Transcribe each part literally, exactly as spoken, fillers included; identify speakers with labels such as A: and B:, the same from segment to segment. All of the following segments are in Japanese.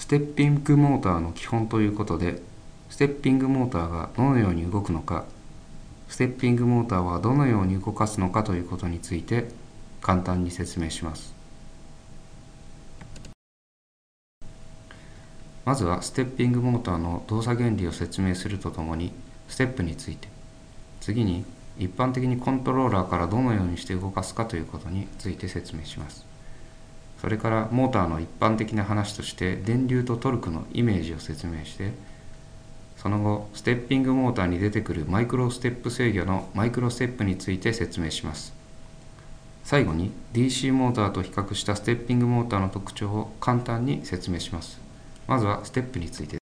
A: ステッピングモーターの基本ということで、ステッピングモーターがどのように動くのか、ステッピングモーターはどのように動かすのかということについて簡単に説明します。まずはステッピングモーターの動作原理を説明するとともに、ステップについて、次に一般的にコントローラーからどのようにして動かすかということについて説明します。それからモーターの一般的な話として電流とトルクのイメージを説明して、その後ステッピングモーターに出てくるマイクロステップ制御のマイクロステップについて説明します。最後に ディーシー モーターと比較したステッピングモーターの特徴を簡単に説明します。まずはステップについて。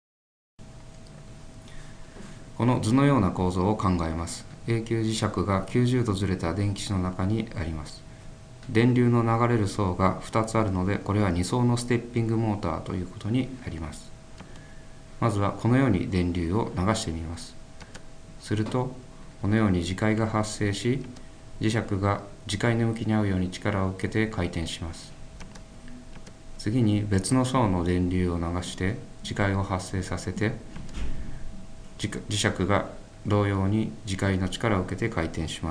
A: この図のような構造を考えます。永久磁石がきゅうじゅうどずれた電気子の中にあります。電流の流れる層がふたつあるので、これはに層のステッピングモーターということになります。まずはこのように電流を流してみます。するとこのように磁界が発生し、磁石が磁界の向きに合うように力を受けて回転します。次に別の層の電流を流して磁界を発生させて、磁石が同様に磁界の力を受けて回転します。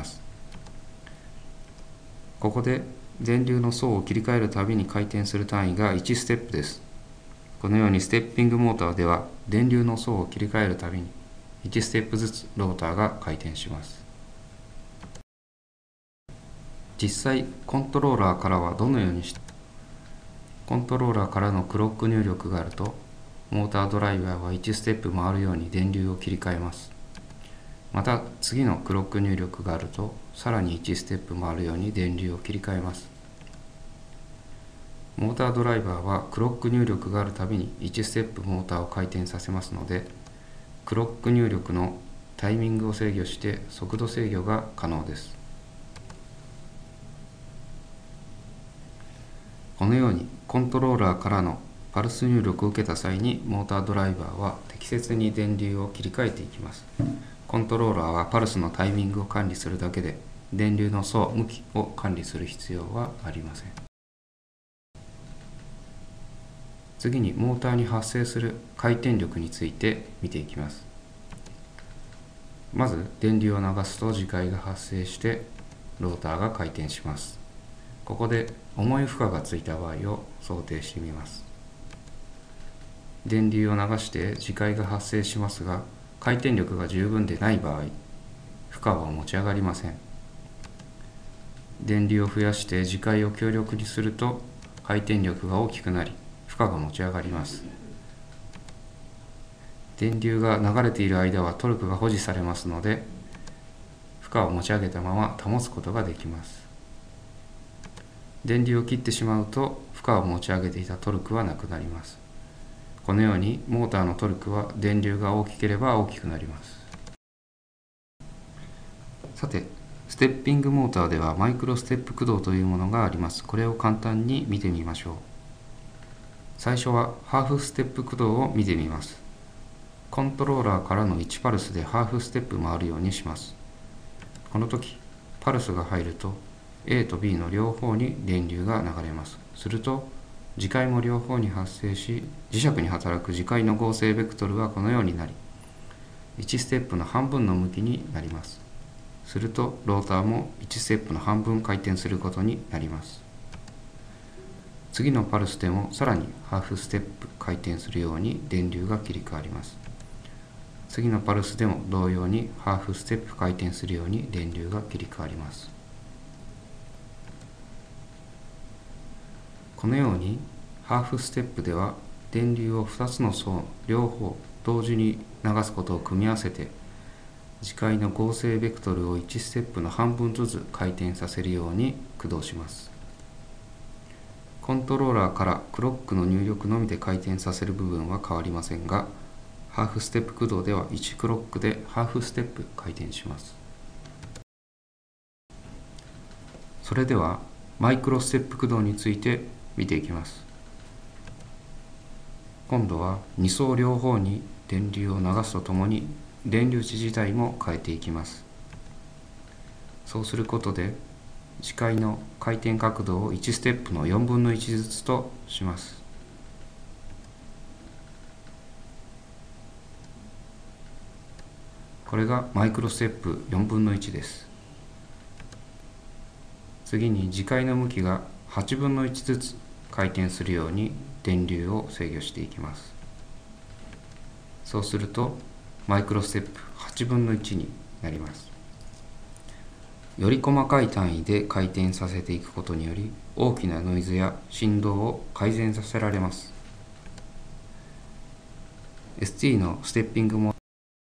A: ここで電流の層を切り替えるたびに回転する単位がいちステップです。このようにステッピングモーターでは電流の層を切り替えるたびにいちステップずつローターが回転します。実際コントローラーからはどのようにしてコントローラーからのクロック入力があると、モータードライバーはいちステップ回るように電流を切り替えます。また次のクロック入力があると、さらにいちステップ回るように電流を切り替えます。モータードライバーはクロック入力があるたびにいちステップモーターを回転させますので、クロック入力のタイミングを制御して速度制御が可能です。このようにコントローラーからのパルス入力を受けた際に、モータードライバーは適切に電流を切り替えていきます。コントローラーはパルスのタイミングを管理するだけで、電流の層、向きを管理する必要はありません。次にモーターに発生する回転力について見ていきます。まず電流を流すと磁界が発生してローターが回転します。ここで重い負荷がついた場合を想定してみます。電流を流して磁界が発生しますが、回転力が十分でない場合、負荷は持ち上がりません。電流を増やして磁界を強力にすると回転力が大きくなり、負荷が持ち上がります。電流が流れている間はトルクが保持されますので、負荷を持ち上げたまま保つことができます。電流を切ってしまうと負荷を持ち上げていたトルクはなくなります。このようにモーターのトルクは電流が大きければ大きくなります。さて、ステッピングモーターではマイクロステップ駆動というものがあります。これを簡単に見てみましょう。最初はハーフステップ駆動を見てみます。コントローラーからのいちパルスでハーフステップ回るようにします。この時パルスが入ると A と B の両方に電流が流れます。すると磁界も両方に発生し、磁石に働く磁界の合成ベクトルはこのようになり、いちステップの半分の向きになります。するとローターもいちステップの半分回転することになります。次のパルスでもさらにハーフステップ回転するように電流が切り替わります。次のパルスでも同様にハーフステップ回転するように電流が切り替わります。このようにハーフステップでは電流をふたつの層両方同時に流すことを組み合わせて、磁界の合成ベクトルをいちステップの半分ずつ回転させるように駆動します。コントローラーからクロックの入力のみで回転させる部分は変わりませんが、ハーフステップ駆動ではいちクロックでハーフステップ回転します。それではマイクロステップ駆動について見ていきます。今度はに層両方に電流を流すとともに電流値自体も変えていきます。そうすることで磁界の回転角度をいちステップのよんぶんのいちずつとします。 これがマイクロステップよんぶんのいちです。次に磁界の向きがはちぶんのいちずつ回転するように電流を制御していきます。そうするとマイクロステップはちぶんのいちになります。より細かい単位で回転させていくことにより大きなノイズや振動を改善させられます。エスティー のステッピングモーター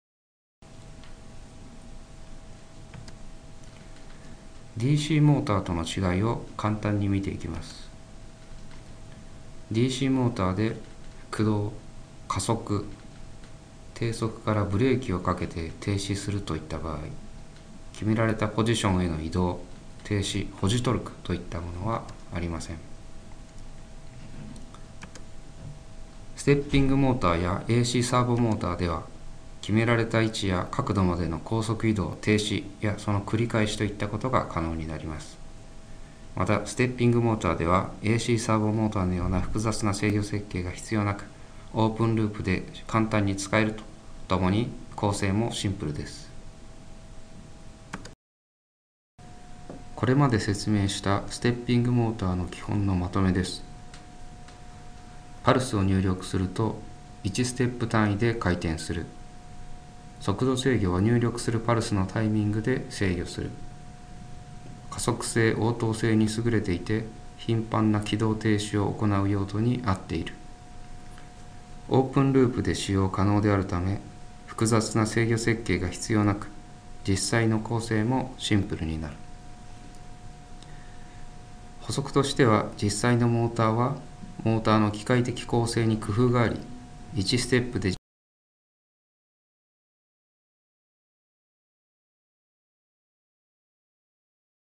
A: ディーシー モーターとの違いを簡単に見ていきます。ディーシー モーターで駆動、加速、低速からブレーキをかけて停止するといった場合、決められたポジションへの移動、停止、保持トルクといったものはありません。ステッピングモーターや エーシー サーボモーターでは、決められた位置や角度までの高速移動、停止やその繰り返しといったことが可能になります。また、ステッピングモーターでは エーシー サーボモーターのような複雑な制御設計が必要なく、オープンループで簡単に使えるとともに構成もシンプルです。これまで説明したステッピングモーターの基本のまとめです。パルスを入力するといちステップ単位で回転する。速度制御は入力するパルスのタイミングで制御する。加速性、応答性に優れていて、頻繁な起動停止を行う用途に合っている。オープンループで使用可能であるため、複雑な制御設計が必要なく、実際の構成もシンプルになる。補足としては、実際のモーターは、モーターの機械的構成に工夫があり、いちステップで